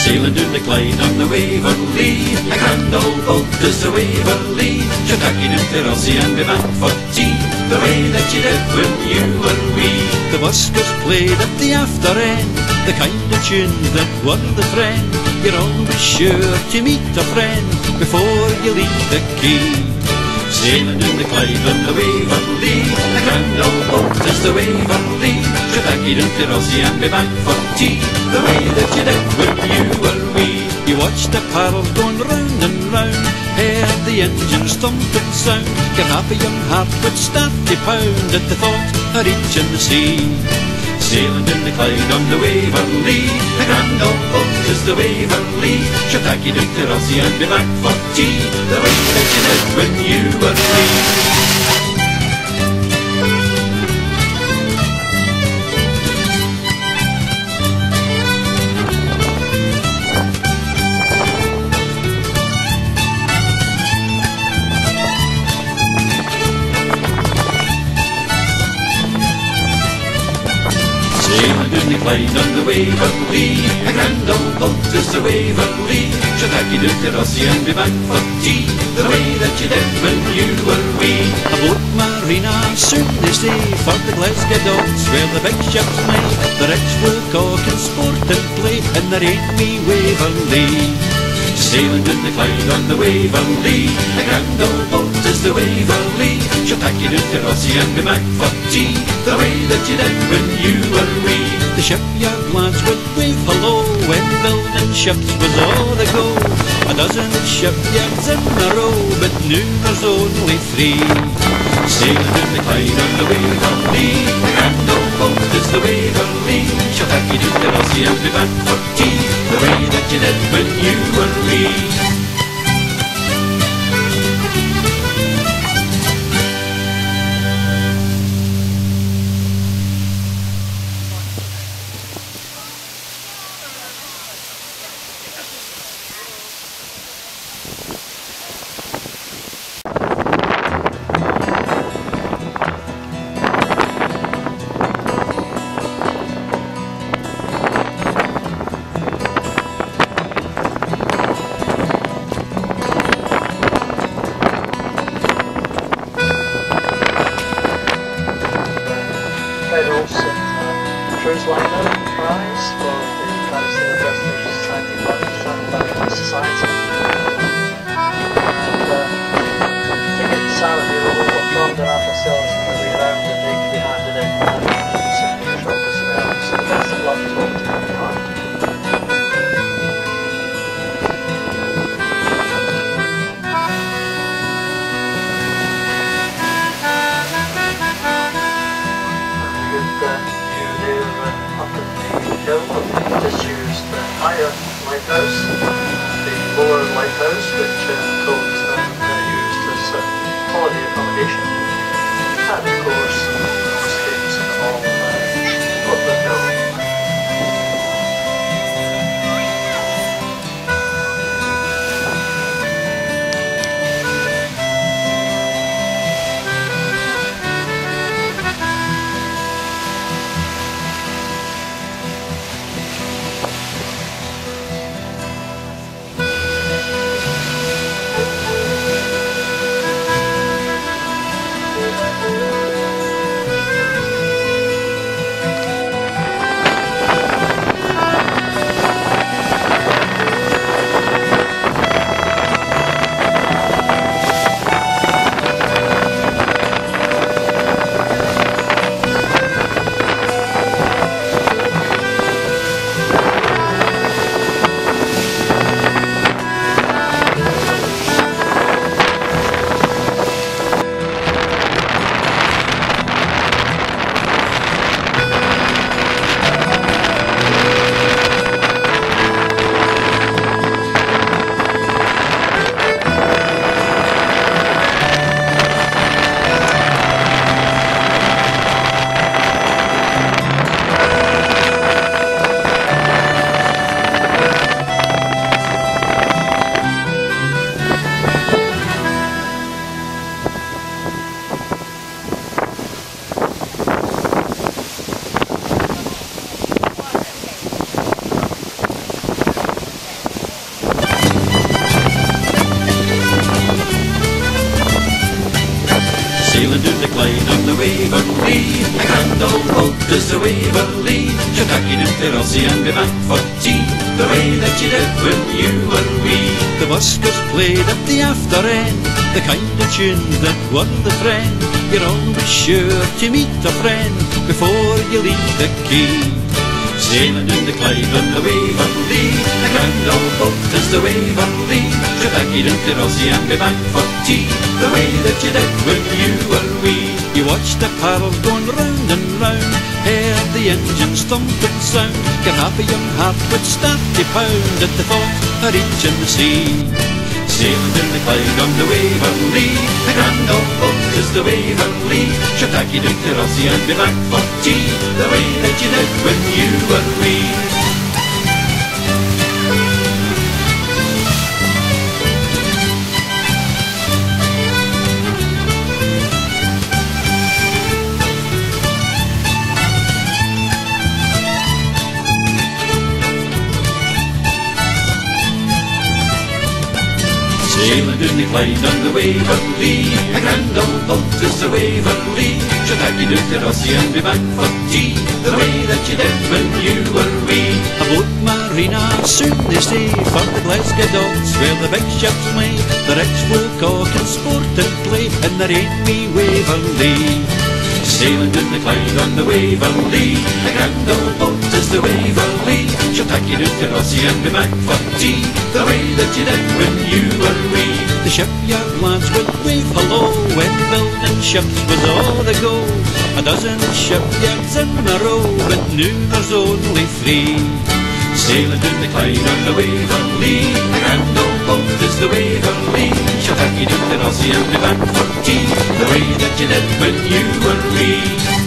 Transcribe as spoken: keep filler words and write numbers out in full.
Sailing down the Clyde on the Waverley, a grand old boat is the Waverley. She'll take you down to Rossie and be back for tea, the way that you did when you were wee. The buskers played at the after end, the kind of tunes that were the friend. You're always sure to meet a friend before you leave the quay. Sailing down the Clyde on the Waverley, a grand old boat is the Waverley. She'll take you down to Rossie and be back for tea, the way that you did when you were wee. You watched the paddles going round and round, heard the engines thumping sound. Your happy young heart would start to pound at the thought of reaching the sea. Sailing down the Clyde on the Waverley, the grand old boat is the Waverley. She'll take you down to Rossie and be back for tea, the way that you did when you were wee. Sailing down the Clyde on the Waverley, a grand old boat is the Waverley. She'll take you down to Rossie and be back for tea, the way that you did when you were wee. A boat marina soon they stay for the Glasgow docks where the big ships lay. The rich will cock and sport and play in the rainy Waverley. Sailing down the Clyde on the Waverley, a grand old boat is the Waverley. She'll take you down to Rossie and be back for tea, the way that you did when you were wee. The shipyard lads would wave hello when building ships was all the go. A dozen shipyards in a row, but now there's only three. Sailing down the Clyde on the Waverley, the grand old boat is the Waverley. She'll take you down to Rossie and be back for tea, the way that you did when you were wee. Cruise Liner Prize for the Travesty of the Restoration Society of London and Back Society. And uh, tickets are available from the raffle sales on the way around, and they can be handed in at the centre shop as well. So the best of luck to all to take part. Just use the higher lighthouse, the lower lighthouse, which uh, codes and uh, used as uh, holiday accommodation, and of course escapes in all uh, Scotland Hill. Waverley. A grand old boat is the Waverley. She'll tack it into Rossie and be back for tea, the way that you did when you and we. The buskers played at the after end, the kind of tune that won the friend. You're always sure to meet a friend before you leave the quay. Sailing in the Clyde on the Waverley, a grand old boat is the Waverley. She'll tack it into Rossie and be back for tea, the way that you did when you and we. You watched the paddles going round and round, heard the engines thumping sound. Your happy young heart would start to pound at the thought of reaching the sea. Sailing in the Clyde on the Waverley, a grand old boat is the Waverley. She'll tack it into Rossie and be back for tea, the way that you did when you and we. Sailing in the Clyde on the Waverley, a grand old boat is the Waverley. She'll tack it into Rossie and be back for tea, the way that you did when you were wee. A boat marina soon they say, for the Glasgow docks where the big ships lay. The rich will cock and sport and play in their ain wee Waverley. Sailing in the Clyde on the Waverley, a grand old boat is the Waverley. She'll tack it into Rossie and be back for tea, the way that you did when you were wee. The shipyard lads would wave hello when building ships was all the go. A dozen shipyards in a row, but now there's only three. Sailing in the Clyde on the Waverley, a grand old boat is the Waverley. She'll tack it into Rossie and be back for tea, the way that you did when you were wee.